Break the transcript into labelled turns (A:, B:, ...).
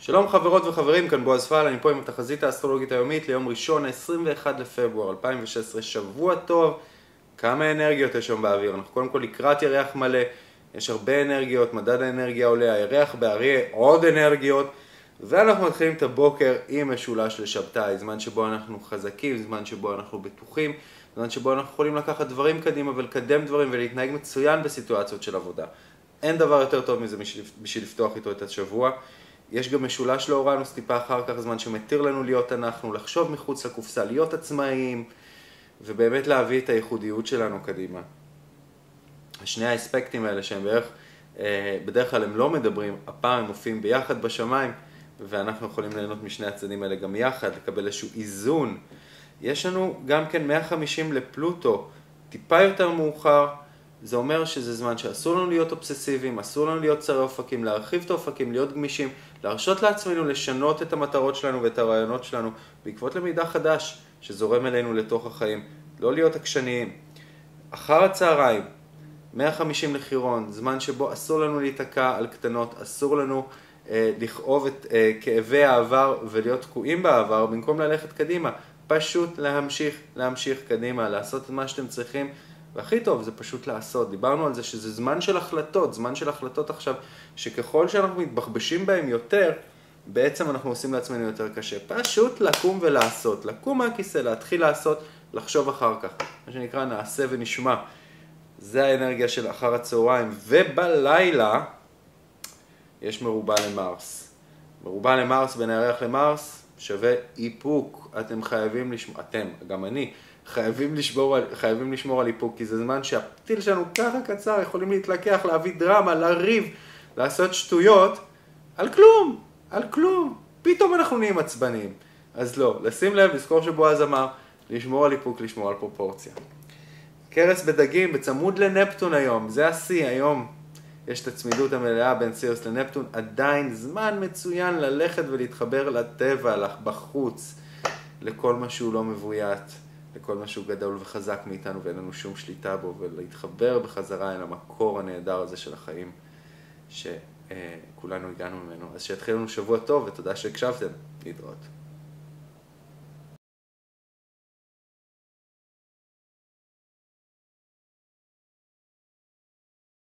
A: שלום חברות וחברים, כאן בועז פעל, אני פה עם התחזית האסטרולוגית היומית ליום ראשון, 21 לפברואר 2016, שבוע טוב. כמה אנרגיות יש שם באוויר? אנחנו קודם כל לקראת ירח מלא, יש הרבה אנרגיות, מדד האנרגיה עולה, הירח באריה, עוד אנרגיות, ואנחנו מתחילים את הבוקר עם משולש לשבתאי, זמן שבו אנחנו חזקים, זמן שבו אנחנו בטוחים, זמן שבו אנחנו יכולים לקחת דברים קדימה ולקדם דברים ולהתנהג מצוין בסיטואציות של עבודה. אין דבר יותר טוב מזה בשביל לפתוח איתו את השבוע. יש גם משולש לאורנוס טיפה אחר כך, זמן שמתיר לנו להיות אנחנו, לחשוב מחוץ לקופסה, להיות עצמאיים, ובאמת להביא את הייחודיות שלנו קדימה. שני האספקטים האלה שהם בדרך כלל הם לא מדברים, הפעם הם מופיעים ביחד בשמיים, ואנחנו יכולים ליהנות משני הצדדים האלה גם יחד, לקבל איזשהו איזון. יש לנו גם כן 150 לפלוטו, טיפה יותר מאוחר, זה אומר שזה זמן שאסור לנו להיות אובססיביים, אסור לנו להיות צרי אופקים, להרחיב את האופקים, להיות גמישים, להרשות לעצמנו לשנות את המטרות שלנו ואת הרעיונות שלנו, בעקבות למידע חדש שזורם אלינו לתוך החיים, לא להיות עקשניים. אחר הצהריים, 150 לחירון, זמן שבו אסור לנו להתעקע על קטנות, אסור לנו לכאוב את כאבי העבר ולהיות תקועים בעבר, במקום ללכת קדימה, פשוט להמשיך קדימה, לעשות את מה שאתם צריכים, והכי טוב זה פשוט לעשות. דיברנו על זה שזה זמן של החלטות עכשיו, שככל שאנחנו מתבחבשים בהם יותר, בעצם אנחנו עושים לעצמנו יותר קשה. פשוט לקום ולעשות, לקום מהכיסא, להתחיל לעשות, לחשוב אחר כך. מה שנקרא נעשה ונשמע. זה האנרגיה של אחר הצהריים, ובלילה יש מרובה למרס. מרובה למרס בין הירח למרס שווה איפוק. אתם חייבים לשמור, גם אני, חייבים לשמור על איפוק, כי זה זמן שהפתיל שלנו ככה קצר, יכולים להתלקח, להביא דרמה, לריב, לעשות שטויות, על כלום. פתאום אנחנו נהיים עצבניים. אז לא, לשים לב, לזכור שבועז אמר, לשמור על איפוק, לשמור על פרופורציה. קרס בדגים, בצמוד לנפטון היום, זה השיא היום. יש את הצמידות המלאה בין סיריוס לנפטון, עדיין זמן מצוין ללכת ולהתחבר לטבע, בחוץ, לכל מה שהוא לא מבוית. לכל משהו גדול וחזק מאיתנו ואין לנו שום שליטה בו, ולהתחבר בחזרה אל המקור הנהדר הזה של החיים שכולנו הגענו ממנו. אז שיתחיל לנו שבוע טוב ותודה שהקשבתם. להתראות.